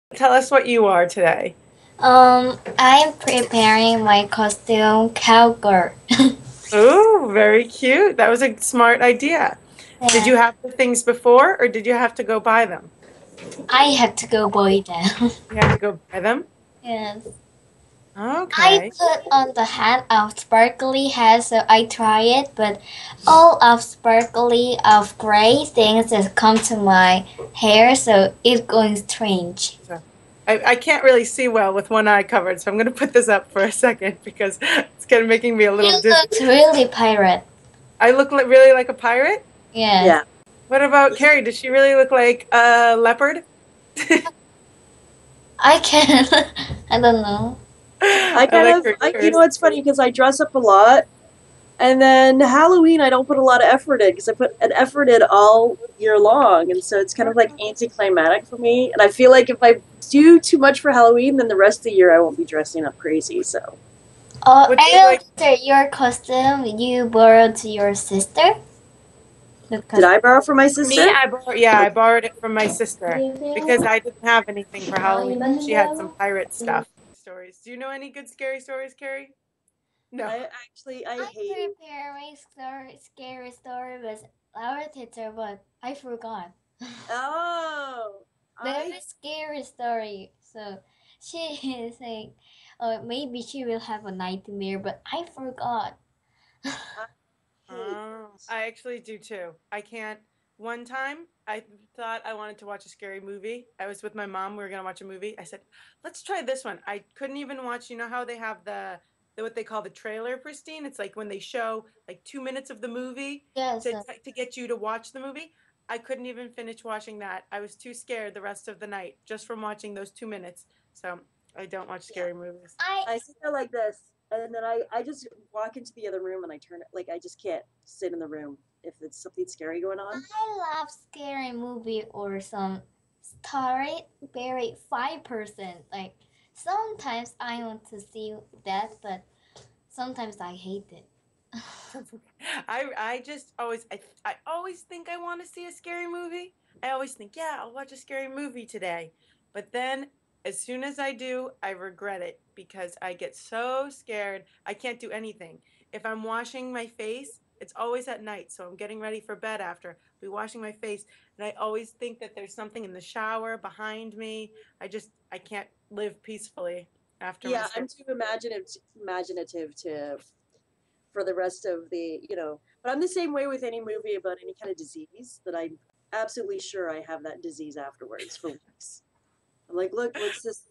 Tell us what you are today. I'm preparing my costume cowgirl. Oh, very cute. That was a smart idea. Did Yeah, you have the things before or did you have to go buy them? I have to go boy down. You had to go buy them? Yes. I Okay. put on the hat of sparkly hat, so I try it, but all of sparkly of gray things that come to my hair, so it's going strange. So I can't really see well with one eye covered, so I'm going to put this up for a second because it's kind of making me a little You dizzy. look really pirate. I look really like a pirate? Yes. Yeah. What about Carrie? Does she really look like a leopard? I can. I don't know. I I kind like of, her ears. it's funny because I dress up a lot, and then Halloween I don't put a lot of effort in because I put an effort in all year long, and so it's kind of like anticlimactic for me. And I feel like if I do too much for Halloween, then the rest of the year I won't be dressing up crazy. So Oh, What do you I like? wonder your costume you borrowed to your sister? did Because I borrow from my Me, sister? I borrowed it from my sister because I didn't have anything for Halloween. She had some pirate stuff. Stories. Do you know any good scary stories, Carrie? No. I I hate. prepared a scary story with our teacher, but I forgot. Oh, Very I scary story. So she is saying, oh, maybe she will have a nightmare, but I forgot. I hate. I actually do too. I can't. One time, I thought I wanted to watch a scary movie. I was with my mom. We were gonna watch a movie. I said, "Let's try this one." I couldn't even watch. You know how they have the what they call the trailer, Pristine? It's like when they show like 2 minutes of the movie Yes. to get you to watch the movie. I couldn't even finish watching that. I was too scared the rest of the night just from watching those 2 minutes. So I don't watch Yeah, scary movies. I I sit there like this, and then I just walk into the other room and I turn it like I just can't sit in the room if it's something scary going on. I love scary movie or some story very 5%. Like sometimes I want to see that, but sometimes I hate it. I just I always think I want to see a scary movie. I always think, yeah, I'll watch a scary movie today. But then as soon as I do, I regret it because I get so scared. I can't do anything. If I'm washing my face, it's always at night, so I'm getting ready for bed after. I'll be washing my face, and I always think that there's something in the shower behind me. I can't live peacefully after my Yeah, scary. I'm too imaginative to for the rest of the But I'm the same way with any movie about any kind of disease that I'm absolutely sure I have that disease afterwards for weeks. I'm like, look, what's this?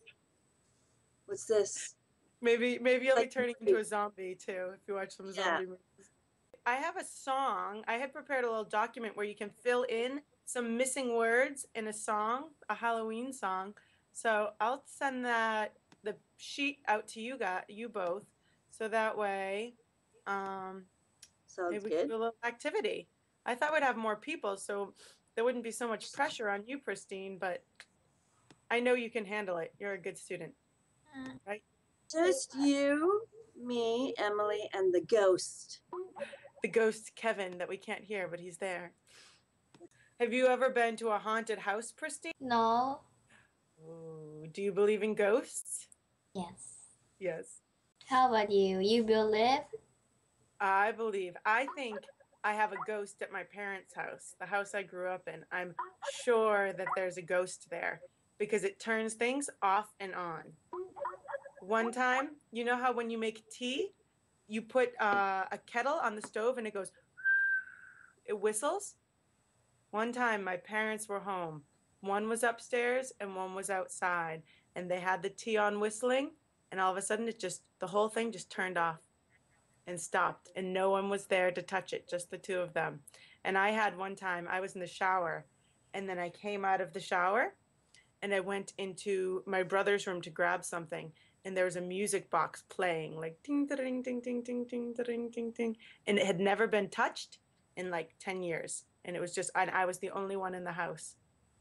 What's this? Maybe It's you'll be like, turning into a zombie too if you watch some yeah, zombie movies. I have a song. I had prepared a little document where you can fill in some missing words in a song, a Halloween song. So I'll send the sheet out to you both, so that way, um, sounds maybe we can good. do a little activity. I thought we'd have more people, so there wouldn't be so much pressure on you, Pristine. But I know you can handle it. You're a good student, right? Just you, me, Emily, and the ghost. The ghost Kevin that we can't hear, but he's there. Have you ever been to a haunted house, Pristine? No. Ooh, do you believe in ghosts? Yes. Yes. How about you? You believe? I believe. I think I have a ghost at my parents' house, the house I grew up in. I'm sure that there's a ghost there because it turns things off and on. One time, you know how when you make tea, you put a kettle on the stove and it goes, it whistles? One time, my parents were home. One was upstairs and one was outside, and they had the tea on whistling, and all of a sudden, the whole thing just turned off and stopped, and no one was there to touch it, just the two of them. And I had one time, I was in the shower, and then I came out of the shower and I went into my brother's room to grab something, and there was a music box playing, like ding ding ding ding ding ding ding ding ding, and it had never been touched in like 10 years, and it was just I was the only one in the house.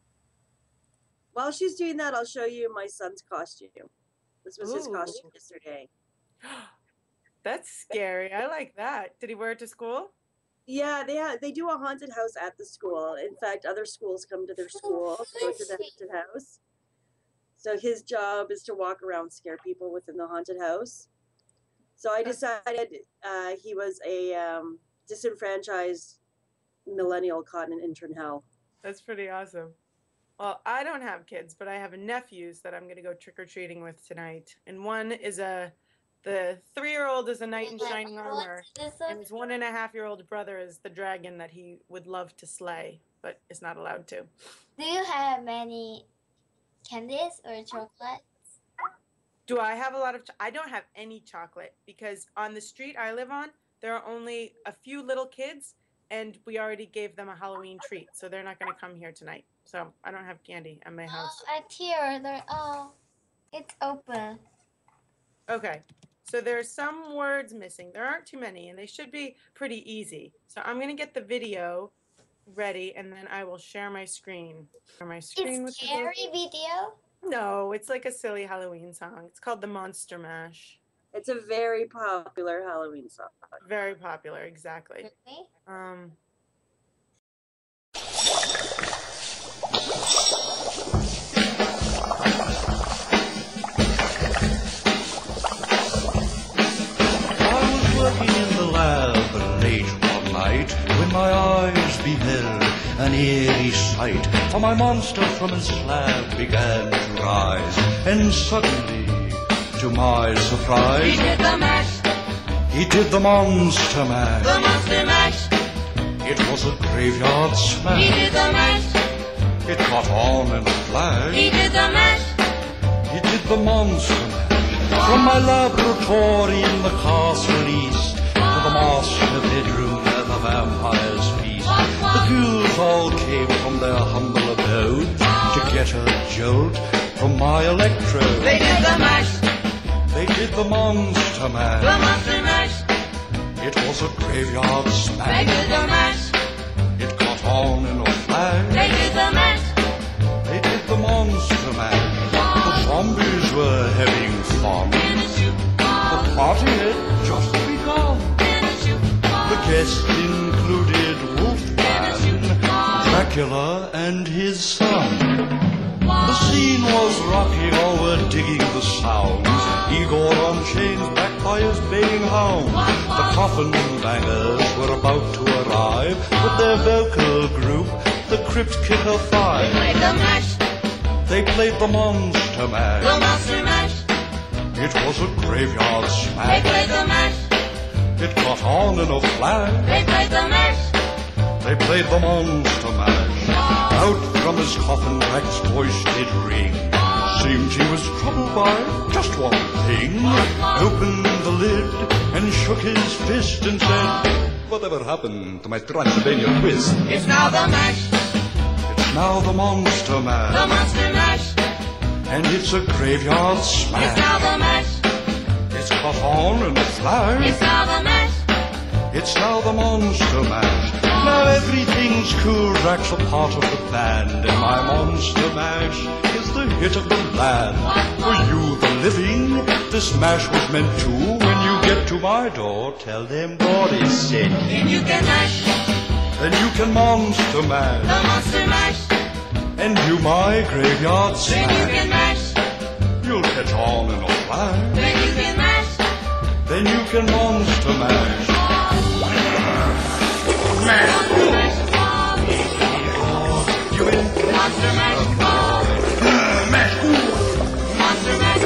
While she's doing that, I'll show you my son's costume. This was his Ooh, costume yesterday. that's scary. I like that. Did he wear it to school? Yeah, they do a haunted house at the school. In fact, other schools come to their Oh, school to go to the fishy. haunted house. So his job is to walk around, scare people within the haunted house. So I decided he was a disenfranchised millennial caught in intern hell. That's pretty awesome. Well, I don't have kids, but I have nephews that I'm going to go trick-or-treating with tonight. And one is the 3-year-old is a knight in shining armor, and his 1.5-year-old brother is the dragon that he would love to slay, but is not allowed to. Do you have many candies or chocolate? Do I have a lot of? I don't have any chocolate because on the street I live on, there are only a few little kids, and we already gave them a Halloween treat, so they're not going to come here tonight. So I don't have candy at my house. Oh, at here, it's open. Okay, so there's some words missing. There aren't too many, and they should be pretty easy. So I'm going to get the video ready, and then I will share my screen. Share my screen with It's scary video? No, it's like a silly Halloween song. It's called the Monster Mash. It's a very popular Halloween song. Very popular, exactly. Really? Working in the lab late one night when my eyes beheld an eerie sight. For my monster from his slab began to rise, and suddenly, to my surprise, He did the mash, he did the monster mash. the monster mash. It was a graveyard He smash. did the mash, It caught on in a flash. he did the mash. He did the monster mash. From my laboratory in the castle east to the master bedroom where the vampires feast, the ghouls all came from their humble abode to get a jolt from my electrode. They did the mash, They did the monster the mash. monster mash. It was a graveyard They smash. did the mash, It caught on in a flash. they did the mash. They did the monster mash. The zombies were having fun. In a shoe, The party had just begun. in a shoe, The guests included Wolfman, Dracula, and his son. The scene was rocking, all were digging the sounds. Igor on chains, backed by his baying hound. The coffin bangers were about to arrive with their vocal group, the Crypt Kicker Five. played the mash, They played the monster the mash. monster mash. It was a graveyard They smash. played the mash, It caught on in a flash. they played the mash. They played the monster mash. Out from his coffin, Drac's voice did ring. Seemed he was troubled by just one thing. Opened the lid and shook his fist and said, "Whatever happened to my Transylvania twist?" It's now the mash, It's now the monster the mash, monster mash. and it's a graveyard It's smash. now the mash, It's caught on in a flash. it's now the mash. It's now the monster mash. Now everything's cool. Drac's a part of the band, and my monster mash is the hit of the land. For you, the living, this mash was meant to. When you get to my door, tell them God is sent. Then you can mash, Then you can monster the mash, monster mash. and you my graveyard Then you can smash. mash, You'll catch on in a flash. then you can mash. Then you can monster mash. Monster mash, You in monster mash, mash. monster mash,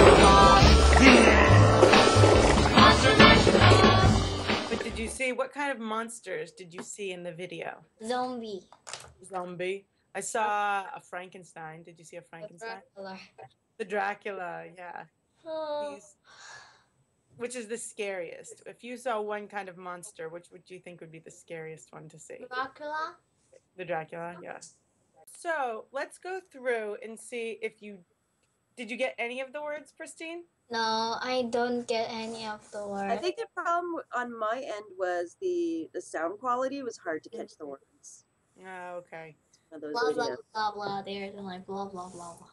monster mash. But did you see what kind of monsters did you see in the video? Zombie. Zombie. I saw a Frankenstein. Did you see a Frankenstein? Dracula. The Dracula, yeah. Oh, He's, which is the scariest? If you saw one kind of monster, which would you think would be the scariest one to see? Dracula? The Dracula, yeah. So let's go through and see if you did you get any of the words, Pristine? No, I don't get any of the words. I think the problem on my end was the sound quality was hard to catch the words Oh, okay. of those blah blah videos. blah blah. They're like blah blah blah blah.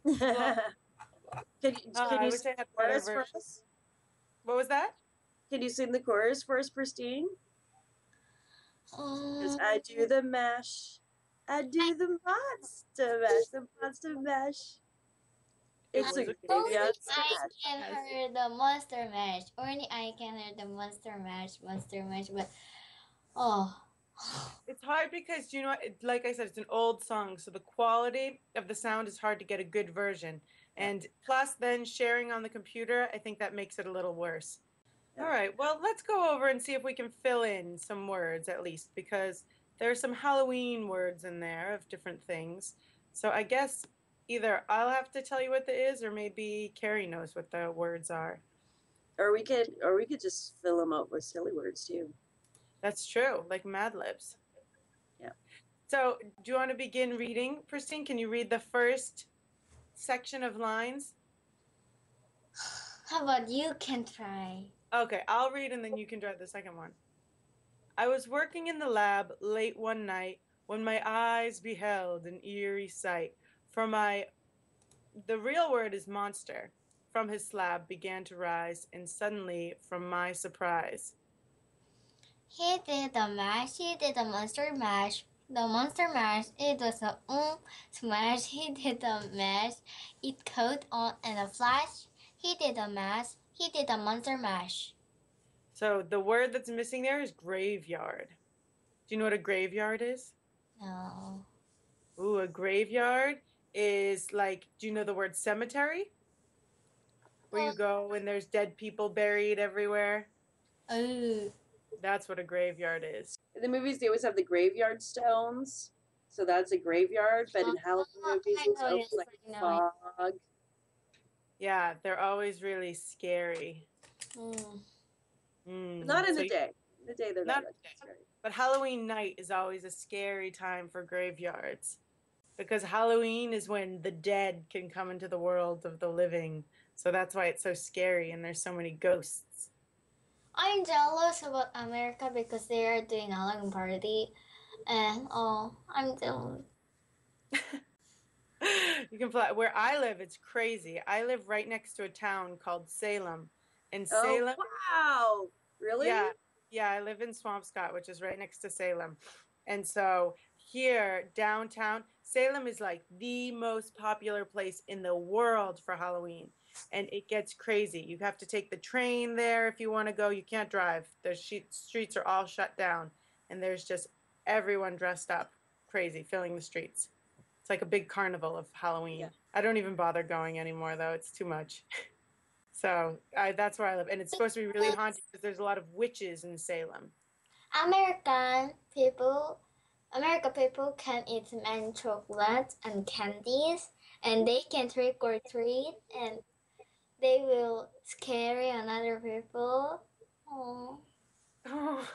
Can I you wish sing I had the chorus better for version. us? What was that? Can you sing the chorus for us, Pristine? Because I do the mash. I do the monster mash. The monster mash. It's was a a good Only yeah, I can Yes. hear the Monster Mash. Only I can hear the Monster Mash. But oh, It's hard because you know, like I said, it's an old song, so the quality of the sound is hard to get a good version. Yeah. And plus, then sharing on the computer, I think that makes it a little worse. Yeah. All right, well, let's go over and see if we can fill in some words at least, because there's some Halloween words in there of different things. So I guess either I'll have to tell you what it is, or maybe Carrie knows what the words are. Or we could just fill them up with silly words too. That's true, like Mad Libs. Yeah. So, do you want to begin reading, Christine? Can you read the first section of lines? how about you can try? Okay, I'll read and then you can try the second one. I was working in the lab late one night when my eyes beheld an eerie sight. The real word is monster, from his slab began to rise, and suddenly, from my surprise. He did the mash. He did the Monster Mash. The Monster Mash. It was a smash. He did the mash. It caught on in a flash. He did the mash. He did the Monster Mash. So the word that's missing there is graveyard. Do you know what a graveyard is? No. Ooh, a graveyard is like, do you know the word cemetery? Where you go and there's dead people buried everywhere? Oh. That's what a graveyard is. In the movies, they always have the graveyard stones, so that's a graveyard. But in Halloween movies, I it's know always it, like I know it. fog. Yeah, they're always really scary. Mm. Not in So the day. In the day, they're Not not in the that scary. But Halloween night is always a scary time for graveyards because Halloween is when the dead can come into the world of the living. So that's why it's so scary and there's so many ghosts. I'm jealous about America because they are doing a Halloween party, and oh, I'm jealous. You can fly. Where I live, it's crazy. I live right next to a town called Salem. And Oh Salem, wow! Really? yeah, I live in Swampscott, which is right next to Salem. And so here, downtown, Salem is like the most popular place in the world for Halloween. And it gets crazy. You have to take the train there if you want to go. You can't drive. The streets are all shut down. And there's just everyone dressed up crazy, filling the streets. It's like a big carnival of Halloween. Yeah. I don't even bother going anymore, though. It's too much. So that's where I live. And it's supposed to be really haunted because there's a lot of witches in Salem. American people can eat many chocolates and candies, and they can trick or treat, and they will scare another people. Oh. Oh.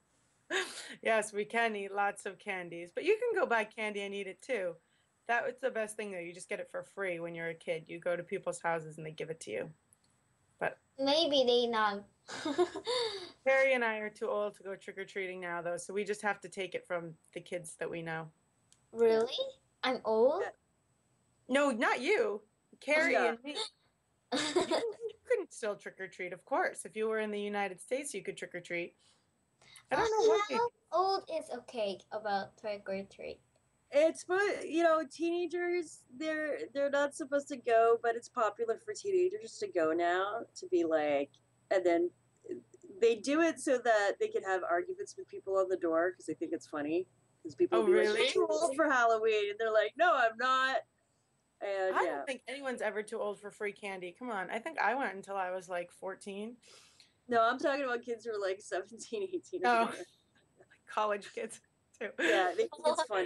Yes, we can eat lots of candies, but you can go buy candy and eat it too. That's the best thing though. You just get it for free when you're a kid. You go to people's houses and they give it to you. But Maybe they not. Carrie and I are too old to go trick-or-treating now though, so we just have to take it from the kids that we know. Really? I'm old? No, not you. Carrie Yeah. and me. You couldn't still trick-or-treat, of course. If you were in the United States, you could trick-or-treat. I don't know why. How old is okay about trick or treat? It's but teenagers they're not supposed to go, but it's popular for teenagers to go now to be like, and then they do it so that they can have arguments with people on the door because they think it's funny because people Oh, will be like, really? "You're too old for Halloween," and they're like, "No, I'm not." And I yeah, don't think anyone's ever too old for free candy. Come on. I think I went until I was like 14. no, I'm talking about kids who are like 17, 18. Oh, like college kids too. Yeah, they think it's funny.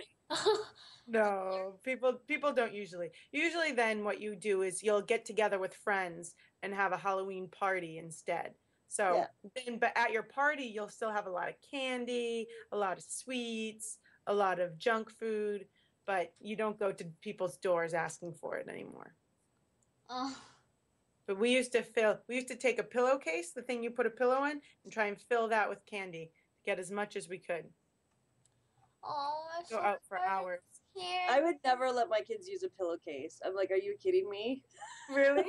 No, people don't usually. Usually then what you do is you'll get together with friends and have a Halloween party instead. So then but at your party you'll still have a lot of candy, a lot of sweets, a lot of junk food, but you don't go to people's doors asking for it anymore. Oh, But we used to take a pillowcase, the thing you put a pillow in, and try and fill that with candy to get as much as we could. I'm Go so out for hours. here. I would never let my kids use a pillowcase. I'm like, are you kidding me? Really?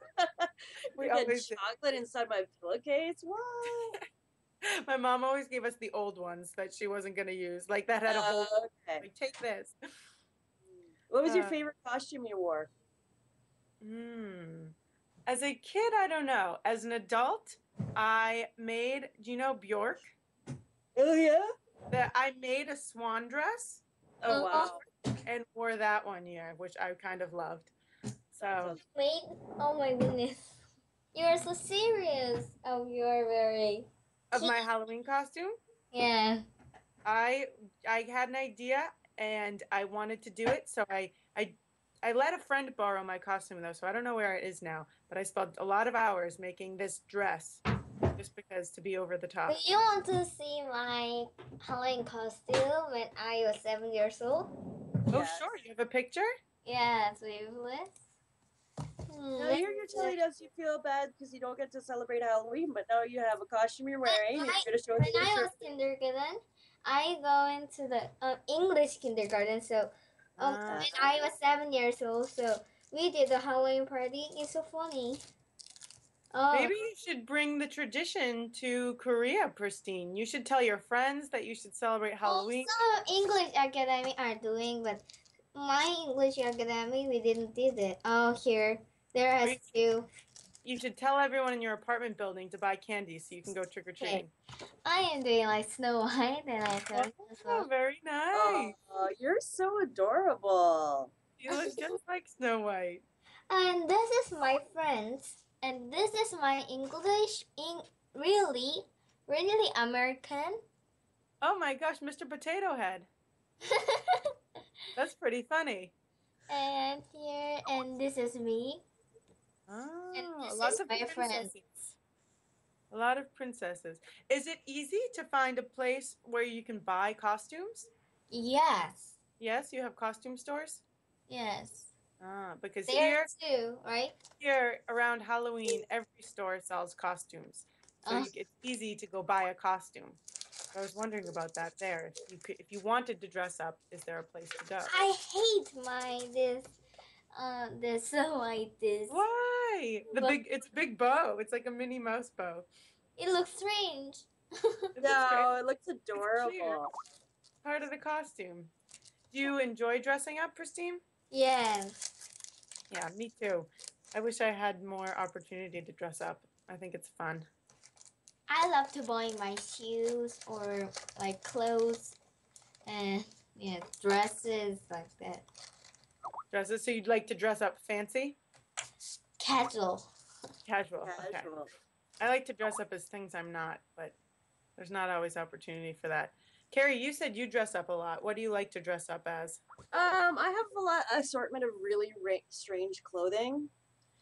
We We get always did. chocolate inside my pillowcase? What? My mom always gave us the old ones that she wasn't going to use. Like that had a whole, Okay. like, take this. What was your Uh, favorite costume you wore? As a kid, I don't know. As an adult, I made, do you know Bjork? Oh yeah. That I made a swan dress Oh of wow. and wore that one year, which I kind of loved. That So sounds- Wait, oh my goodness. You're so serious. Oh, you're very. of my Halloween costume, Yeah. I I had an idea and I wanted to do it, so I let a friend borrow my costume though, so I don't know where it is now. But I spent a lot of hours making this dress just because to be over the top. Do you want to see my Halloween costume when I was 7 years old? Oh, Yes. sure. You have a picture? Yes, we will. Now you're telling us you feel bad because you don't get to celebrate Halloween, but now you have a costume you're wearing and you're going to show it When to your I shirt. was kindergarten, I go into the English kindergarten. So when I was 7 years old, so we did a Halloween party. It's so funny. Oh, Maybe you should bring the tradition to Korea, Pristine. You should tell your friends that you should celebrate Halloween. some English academy are doing, but my English academy we didn't did it. Oh, here there has two. You should tell everyone in your apartment building to buy candy so you can go trick or treating. I am doing like Snow White, and I tell you as Oh, well. very nice. Oh, you're so adorable. You look just like Snow White. And this is my friends, and this is my English really American. Oh my gosh, Mr. Potato Head. That's pretty funny. And here, and this is me. And Oh, this lots is of my friend. princesses. A lot of princesses. Is it easy to find a place where you can buy costumes? Yes, Yes, you have costume stores? yes. Because There too, right? here around Halloween, every store sells costumes. So it's easy to go buy a costume. I was wondering about that there. If you wanted to dress up, is there a place to go? I hate my this like this. Why? It's a big bow. It's like a Minnie Mouse bow. It looks strange. It looks great. No, it looks adorable. Part of the costume. Do you enjoy dressing up, Pristine? Yes. Yeah, me too. I wish I had more opportunity to dress up. I think it's fun. I love to buy my shoes or like clothes and dresses like that. Dresses, so you'd like to dress up fancy? Casual. Casual. Okay. Casual. I like to dress up as things I'm not, but there's not always opportunity for that. Carrie, you said you dress up a lot. What do you like to dress up as? I have a lot assortment of really strange clothing.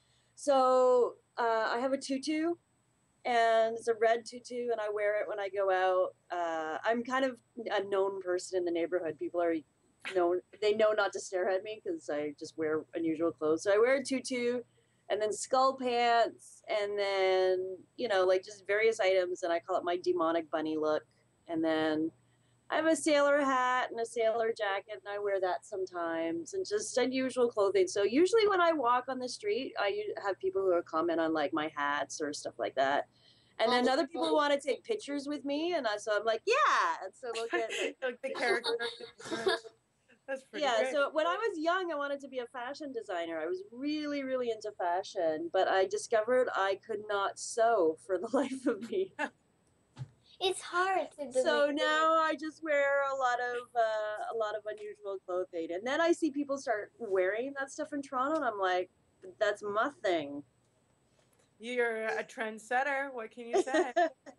So I have a tutu, and it's a red tutu, and I wear it when I go out. I'm kind of a known person in the neighborhood. People are known; they know not to stare at me because I just wear unusual clothes. So I wear a tutu, and then skull pants, and then like just various items, and I call it my demonic bunny look, and then I have a sailor hat and a sailor jacket, and I wear that sometimes, and just unusual clothing. So usually when I walk on the street, I have people who comment on like my hats or stuff like that. And then other people want to take pictures with me, and so I'm like, yeah. And so look at like the character. That's pretty great. So when I was young, I wanted to be a fashion designer. I was really, really into fashion, but I discovered I could not sew for the life of me. It's hard to do. So now I just wear a lot of unusual clothing, and then I see people start wearing that stuff in Toronto, and I'm like, that's my thing. You're a trendsetter. What can you say?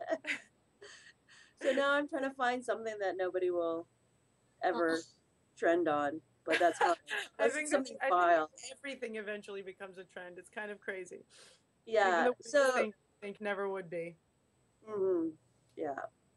So now I'm trying to find something that nobody will ever trend on, but that's how I think something I vile. think everything eventually becomes a trend. It's kind of crazy. Yeah. Even though we So think never would be. yeah.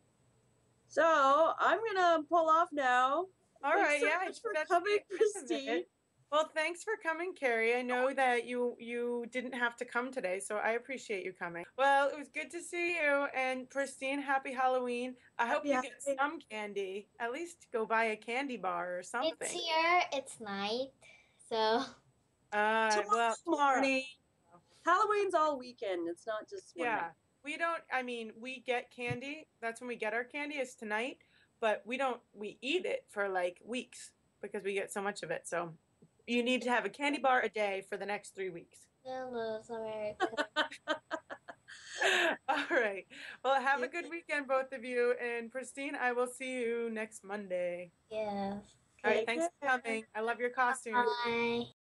So I'm gonna pull off now. All Thanks right, so yeah. I much think for that's coming, the end of Christine. it. Well, thanks for coming, Carrie. I know that you didn't have to come today, so I appreciate you coming. Well, it was good to see you, and Pristine, happy Halloween. I hope you get some candy. At least go buy a candy bar or something. It's here. It's night. So. Well, Morning. Halloween's all weekend. It's not just one yeah. night. We don't, I mean, we get candy. That's when we get our candy is tonight, but we eat it for like weeks because we get so much of it. So You need to have a candy bar a day for the next 3 weeks. Hello, America. All right. Well, have a good weekend, both of you. And Pristine, I will see you next Monday. Yeah. All right. Take Thanks for care. coming. I love your costume. Bye.